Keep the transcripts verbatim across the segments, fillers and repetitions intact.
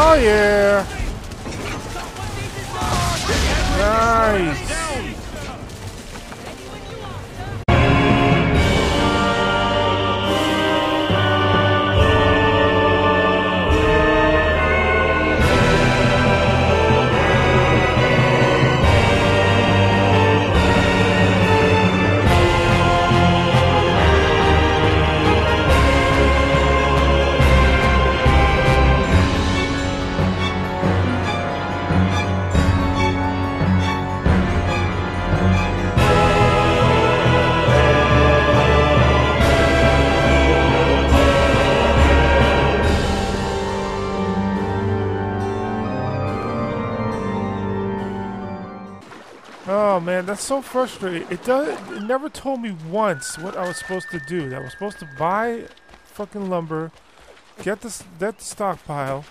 Oh yeah! Nice! Oh man, that's so frustrating. It does. It never told me once what I was supposed to do. I was supposed to buy fucking lumber, get the get the stockpile,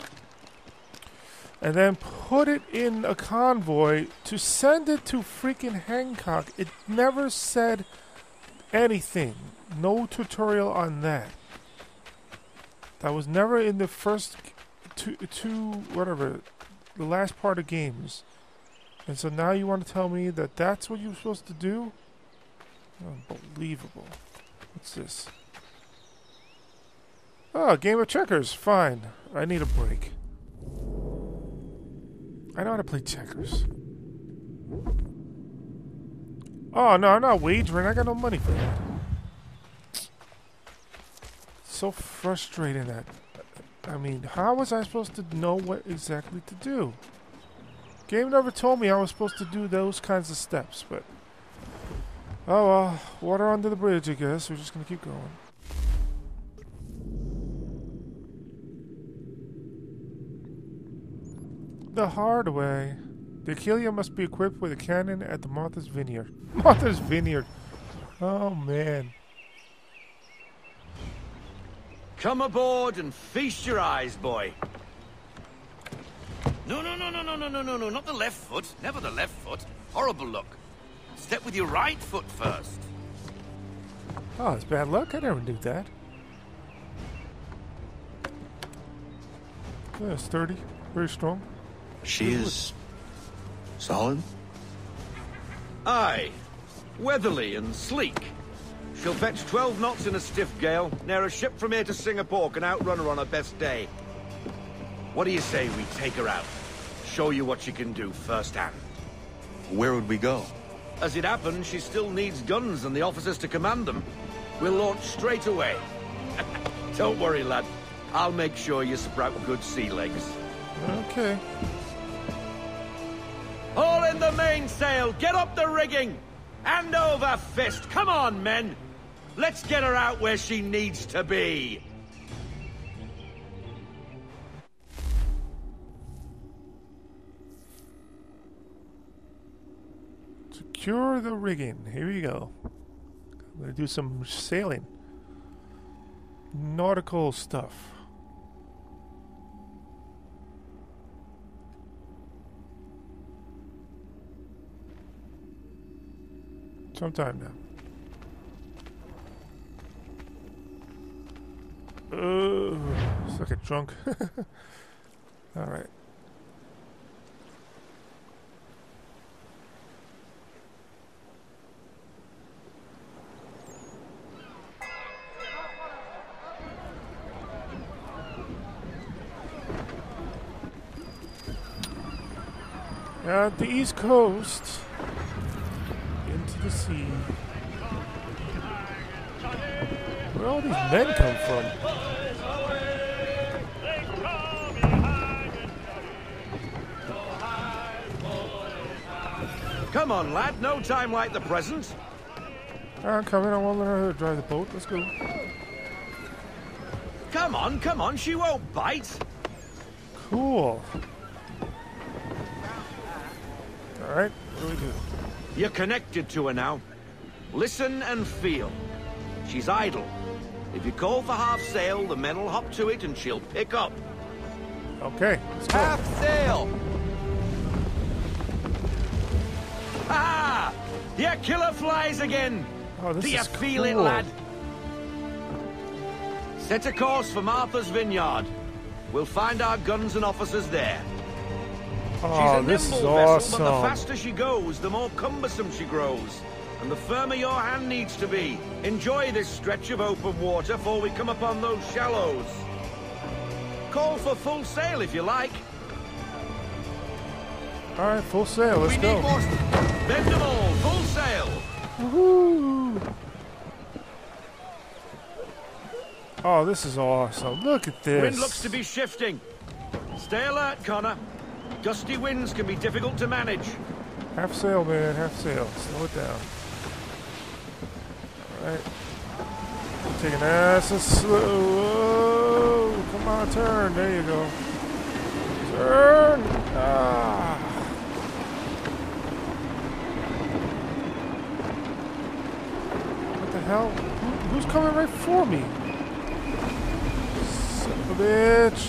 and then put it in a convoy to send it to freaking Hancock. It never said anything. No tutorial on that. That was never in the first two, two whatever, the last part of games. And so now you want to tell me that that's what you're supposed to do? Unbelievable. What's this? Oh, a game of checkers. Fine. I need a break. I know how to play checkers. Oh, no, I'm not wagering. I got no money for that. So frustrating that. I mean, how was I supposed to know what exactly to do? Game never told me I was supposed to do those kinds of steps, but... Oh well, water under the bridge, I guess. We're just gonna keep going. The hard way. The Achillea must be equipped with a cannon at the Martha's Vineyard. Martha's Vineyard! Oh man. Come aboard and feast your eyes, boy. No, no, no, no, no, no, no, no, no, not the left foot. Never the left foot. Horrible look. Step with your right foot first. Oh, it's bad luck. I never knew that. Yeah, sturdy. Very strong. She is... solid? Aye. Weatherly and sleek. She'll fetch twelve knots in a stiff gale, ne'er a ship from here to Singapore can outrun her on her best day. What do you say we take her out? Show you what she can do firsthand. Where would we go? As it happens, she still needs guns and the officers to command them. We'll launch straight away. Don't worry, lad. I'll make sure you sprout good sea legs. Okay. Haul in the mainsail! Get up the rigging! Hand over fist! Come on, men! Let's get her out where she needs to be! Secure the rigging. Here we go. I'm gonna do some sailing. Nautical stuff. Sometime now. Uh, it's like a drunk. Alright. At the east coast, into the sea. Where all these men come from? Come on, lad. No time like the present. I'm coming. I won't let her drive the boat. Let's go. Come on, come on. She won't bite. Cool. Alright, what do we do? You're connected to her now. Listen and feel. She's idle. If you call for half sail, the men will hop to it and she'll pick up. Okay, let's go. Half sail! Ah! Your killer flies again! Oh, this Do you is feel it, cool. lad? Set a course for Martha's Vineyard. We'll find our guns and officers there. Oh, She's a this is nimble vessel, awesome. but the faster she goes, the more cumbersome she grows. And the firmer your hand needs to be. Enjoy this stretch of open water before we come upon those shallows. Call for full sail if you like. All right, full sail. Let's we go. need more. Bend them all. Full sail. Woohoo! Oh, this is awesome. Look at this. Wind looks to be shifting. Stay alert, Connor. Gusty winds can be difficult to manage. Half sail, man. Half sail. Slow it down. All right. Taking nice and slow. Whoa. Come on, turn. There you go. Turn. Ah. What the hell? Who, who's coming right for me? Son of a bitch.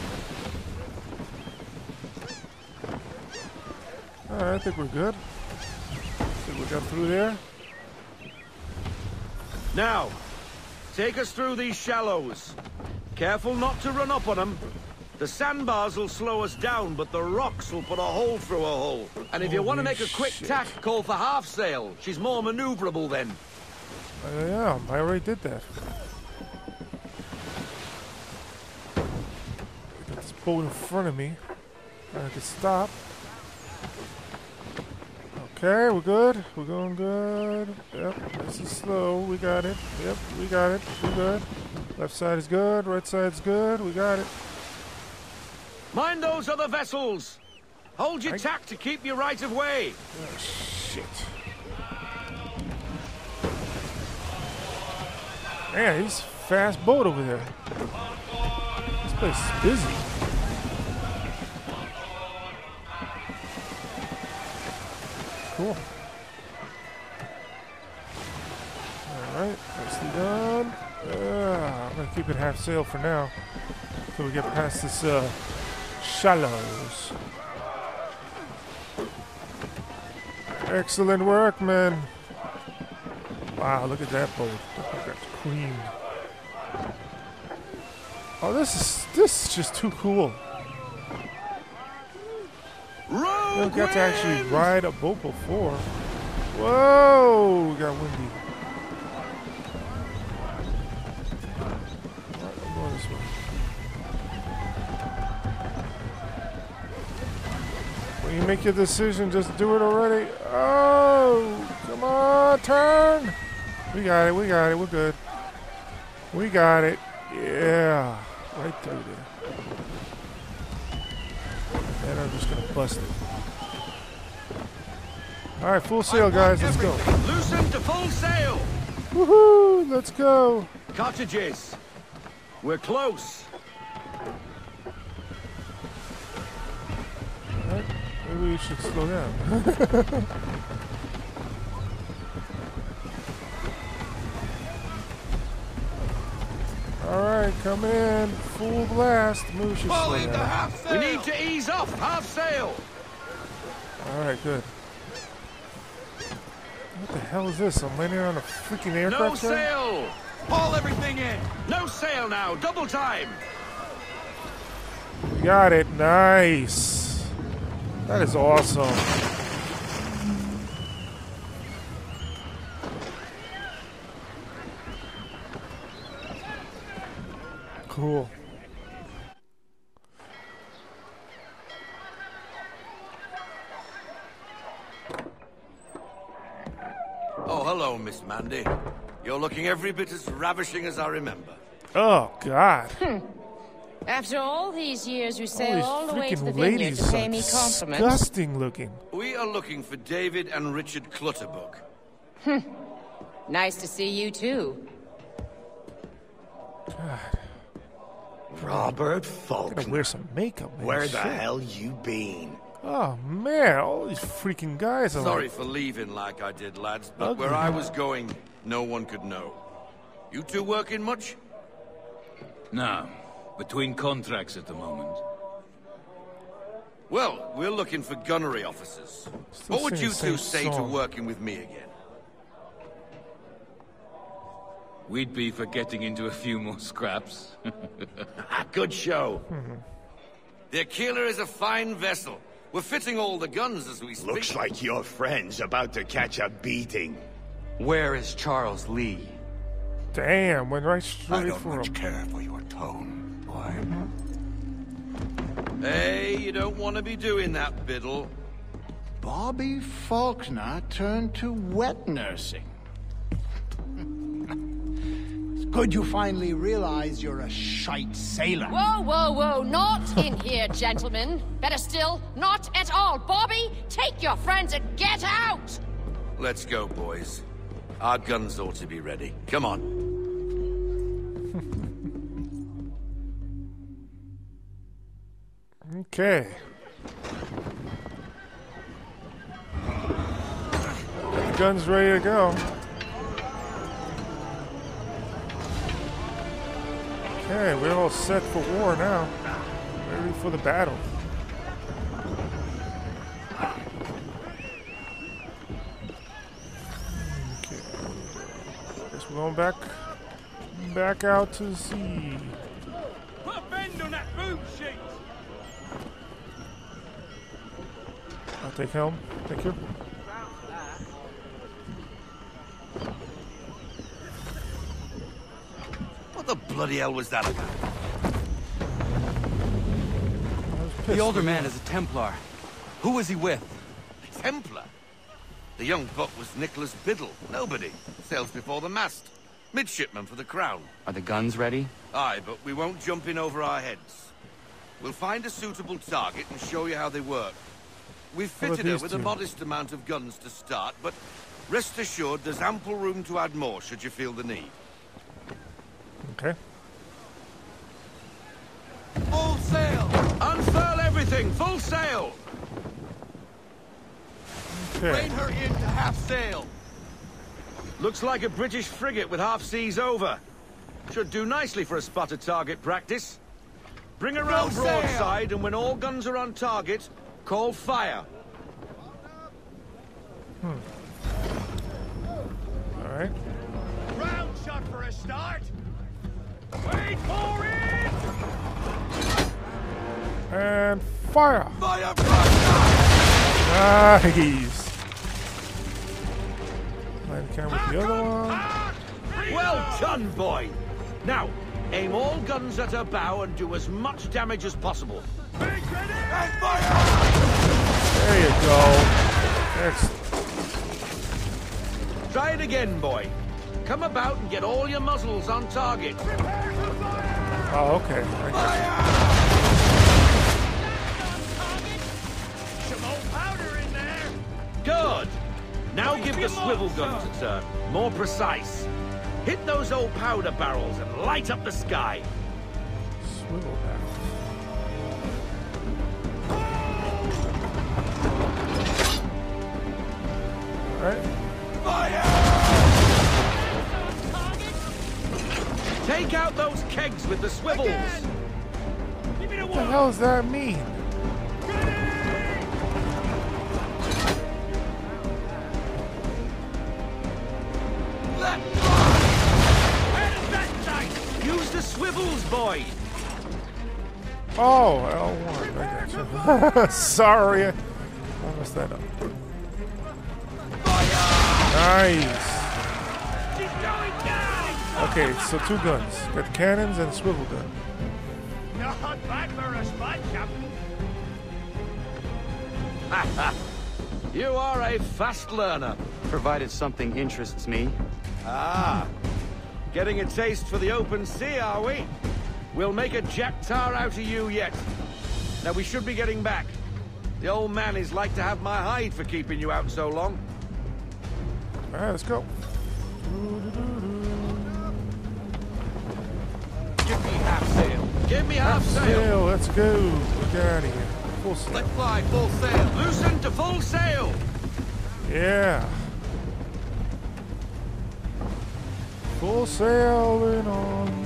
Alright, I think we're good. I think we got through there. Now, take us through these shallows. Careful not to run up on them. The sandbars will slow us down, but the rocks will put a hole through a hole. And if you want to Holy make a quick shit. tack, call for half sail. She's more maneuverable then. I am. I already did that. Got this boat in front of me. I can stop. Okay, we're good. We're going good. Yep, this is slow. We got it. Yep, we got it. We're good. Left side is good. Right side's good. We got it. Mind those other vessels. Hold your I- tack to keep your right of way. Oh, shit. Man, he's a fast boat over there. This place is busy. Cool. Alright, nicely done. Uh, I'm gonna keep it half sail for now. Until we get past this uh, shallows. Excellent work, man. Wow, look at that boat. Look at that queen. Oh, this is this is just too cool. Rogue Never got to actually wind! ride a boat before. Whoa, we got windy. Alright, I'm going this way. When you make your decision, just do it already. Oh, come on, turn. We got it, we got it, we're good. We got it. Yeah, right through there. And I'm just gonna bust it. All right, full sail, guys. Let's go. Loosen to full sail. Woohoo! Let's go. Cottages. We're close. All right, maybe we should slow down. All right, coming in, full blast. Maybe we should slow Fully the down. half sail. We need to ease off half sail. All right, good. What the hell is this? I'm landing on a freaking No aircraft carrier? sail. Haul everything in. No sail now. Double time. Got it. Nice. That is awesome. Cool. Oh, hello, Miss Mandy. You're looking every bit as ravishing as I remember. Oh, God. After all these years, you All sail these all the way to the freaking vineyard ladies to pay are me compliments. disgusting looking. We are looking for David and Richard Clutterbuck. Nice to see you too. God, Robert I gotta Faulkner, wear some makeup, man. where the Shit. hell you been? Oh, man. All these freaking guys are Sorry like... for leaving like I did, lads, but Ugly. where I was going, no one could know. You two working much? No. Between contracts at the moment. Well, we're looking for gunnery officers. Still What would singing you the two same say to song. working with me again? We'd be for getting into a few more scraps. Good show. The Aquila is a fine vessel. We're fitting all the guns as we speak. Looks like your friend's about to catch a beating. Where is Charles Lee? Damn, went right I straight don't for much him. care for your tone, boy. Hey, you don't want to be doing that, Biddle. Bobby Faulkner turned to wet nursing. It's good you finally realize you're a shite sailor. Whoa, whoa, whoa, not in here, gentlemen. Better still, not at all. Bobby, take your friends and get out! Let's go, boys. Our guns ought to be ready. Come on. Okay. Got the guns ready to go. Okay, we're all set for war now. Ready for the battle. Okay. Guess we're going back back out to sea. Put a bend on that boom sheet! I'll take helm. Thank you. What the bloody hell was that about? The older man is a Templar. Who was he with? A Templar? The young buck was Nicholas Biddle. Nobody. Sails before the mast. Midshipman for the Crown. Are the guns ready? Aye, but we won't jump in over our heads. We'll find a suitable target and show you how they work. We've How about fitted her these with two? a modest amount of guns to start, but rest assured there's ample room to add more should you feel the need. Okay. Full sail! Unfurl everything! Full sail! Okay. her in to half sail! Looks like a British frigate with half seas over. Should do nicely for a spotted target practice. Bring her round broadside, and when all guns are on target, call fire. All right. Round shot for a start. Wait for it! And fire! Fire! Nice! Land cam with the other one. Well done, boy! Now, aim all guns at her bow and do as much damage as possible. There you go. Excellent. Try it again, boy. Come about and get all your muzzles on target. Oh, okay. I got Some old powder in there. Good. Now give the swivel guns a turn. More precise. Hit those old powder barrels and light up the sky. you. Swivel barrels. All right. Take out those kegs with the swivels. Give me the What the one! hell does that mean? Where does that die? Use the swivels, boy. Oh, L one. I got you. Sorry. I messed that up. Nice. She's going down! Okay, so two guns. Got cannons and swivel gun. Not bad for a spot, Captain. You are a fast learner. Provided something interests me. Ah, getting a taste for the open sea, are we? We'll make a jack tar out of you yet. Now we should be getting back. The old man is like to have my hide for keeping you out so long. All right, let's go. Give me half sail. Give me half sail. Sail, let's go. Get out of here. Full sail. Let fly full sail. Loosen to full sail. Yeah. Full sailing on the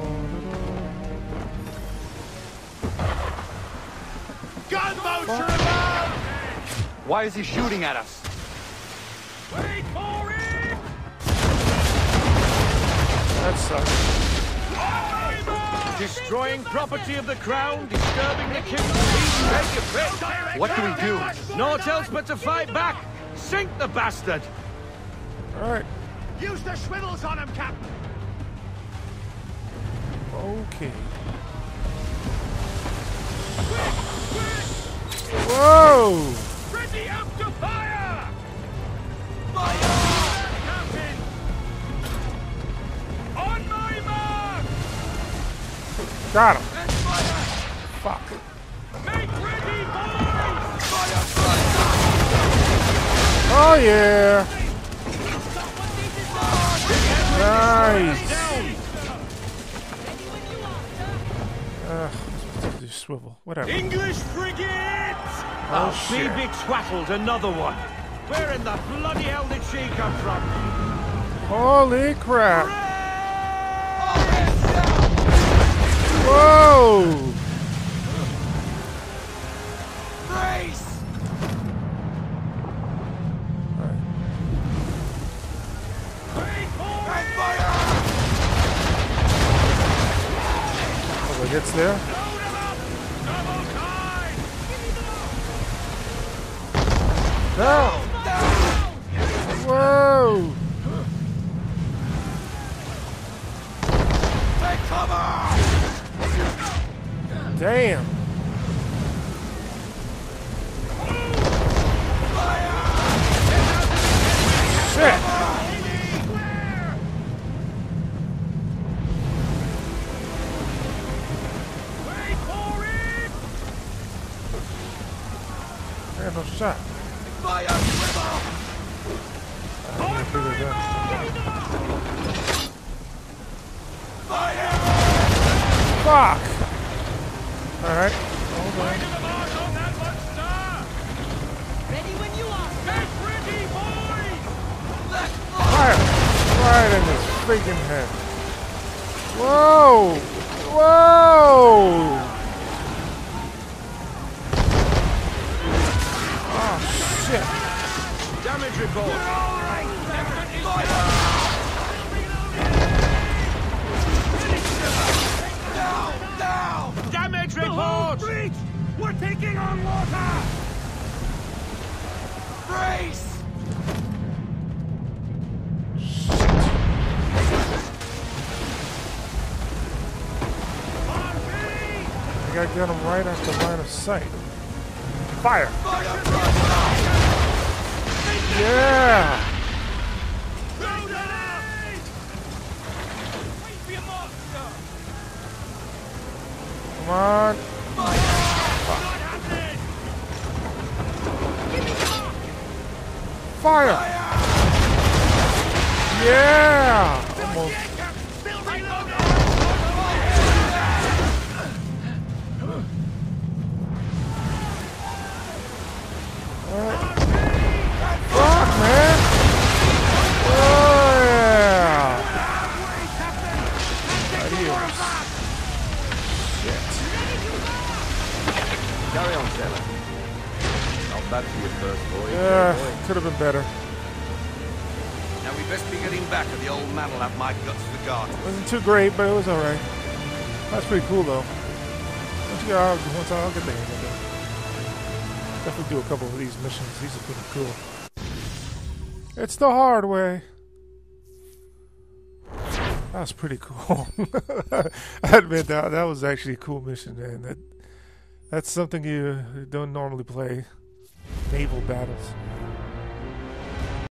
Gunboats are about. Why is he shooting at us? Wait for it! That sucks. Destroying property of the crown, disturbing the king's peace, take your pick. What do we do? Naught else but to fight back. Sink the bastard. All right. Use the swivels on him, Captain. Okay. Whoa! Ready up to fire! Fire! Captain! On my mark! Got him. Fuck. Make ready, boys! Oh yeah. Nice. Uh, just swivel. Whatever. English frigates! Oh Be shit. big twattled, another one. Where in the bloody hell did she come from? Holy crap. Whoa. Oh, it gets there. No. Whoa. Damn. Shit. I got no shot. I can't figure it out. Fuck! Alright. Hold on. Ready when you are! Get ready, boys! Fire! Right in his freaking head. Whoa! Whoa! Oh, shit. Damage report. Damage report. Breach! We're taking on water! Brace! I gotta get him right off the line of sight. Fire! Yeah! Come on! Fire! Yeah! Almost. Fuck, man! Oh, yeah! Adios. Shit. Carry on, sailor. Not bad for your first voyage. Yeah, could have been better. Now we best be getting back, or the old man will have my guts for guard. Wasn't too great, but it was alright. That's pretty cool, though. Once you get out, once I'll get the hang of it. Definitely do a couple of these missions. These are pretty cool. It's the hard way. That was pretty cool. I admit that that was actually a cool mission, man. That that's something you don't normally play. Naval battles.